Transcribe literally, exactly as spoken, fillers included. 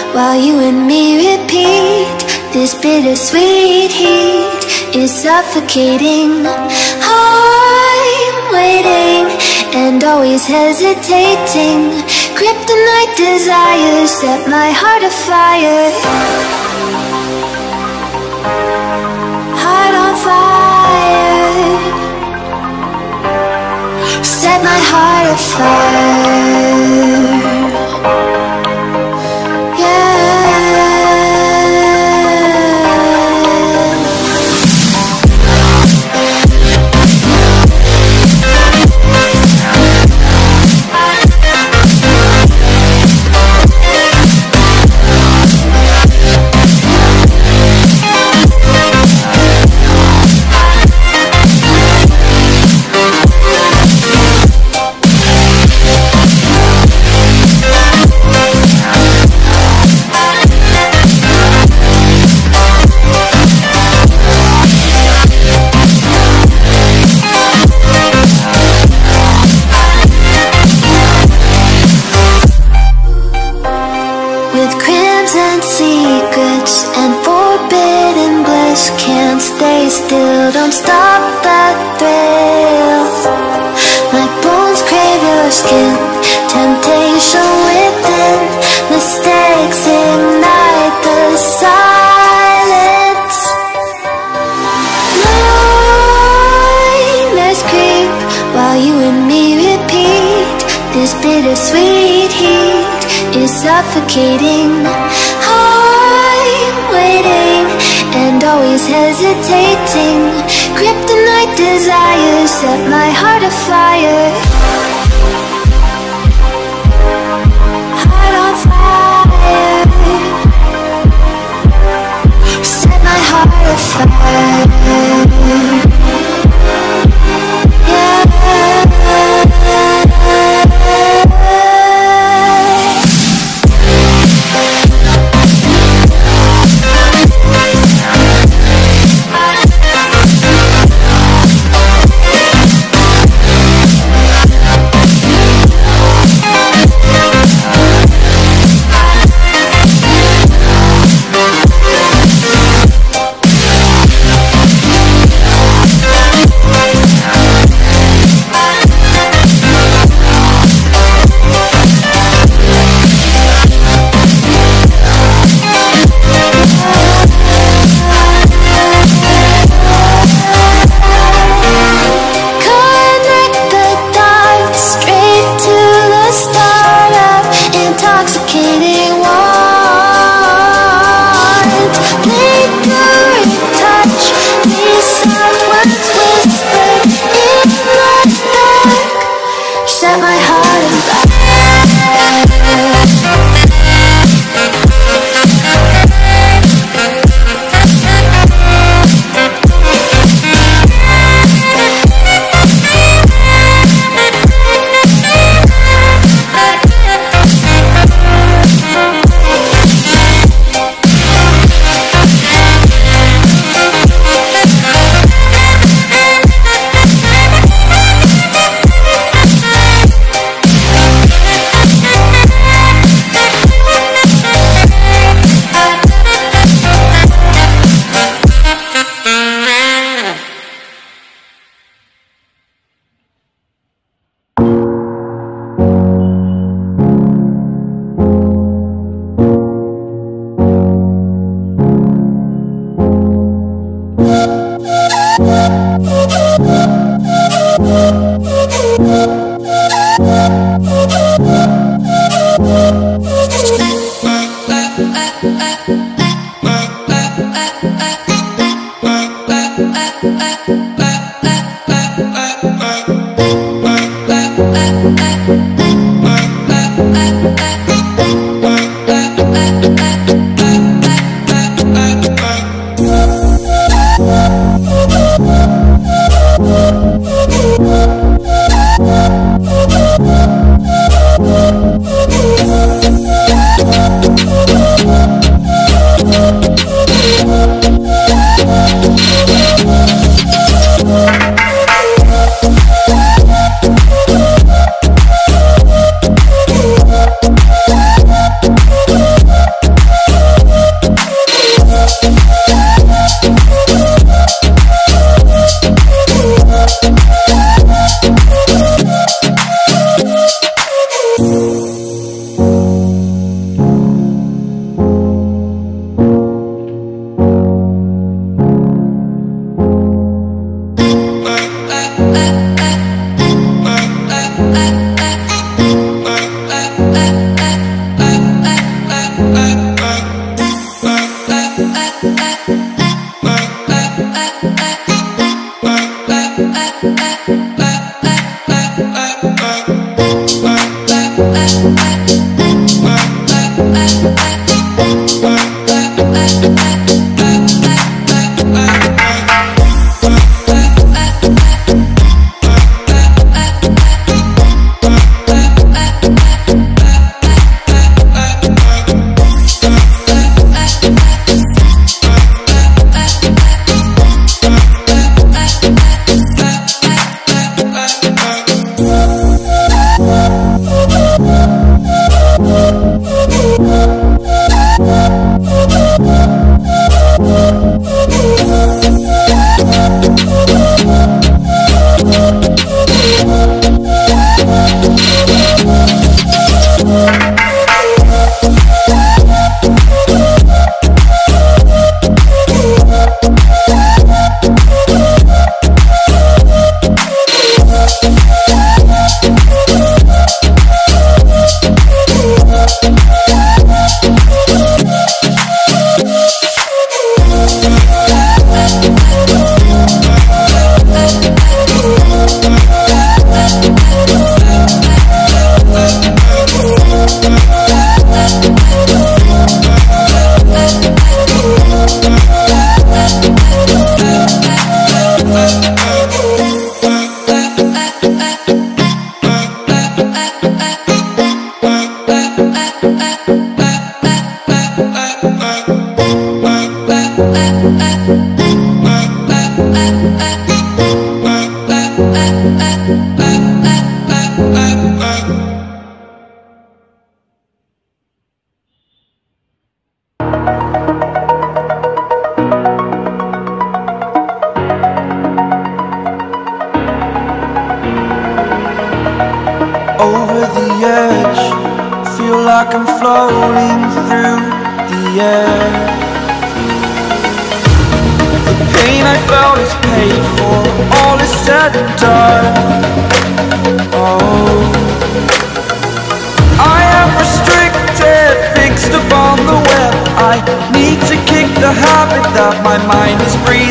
while you and me repeat. This bittersweet heat is suffocating. I'm waiting and always hesitating. Kryptonite desires set my heart afire. Heart on fire. Set my heart afire. Still, don't stop that thrill. My bones crave your skin. Temptation within. Mistakes ignite the silence. Nightmares creep while you and me repeat. This bittersweet heat is suffocating. I'm waiting and always hesitating. Kryptonite desires set my heart afire. Heart on fire. Set my heart afire. Yeah. Over the edge, feel like I'm floating through the air. The pain I felt is paid for, all is said and done. Oh, I am restricted, fixed upon the web. I need to kick the habit that my mind is breathing.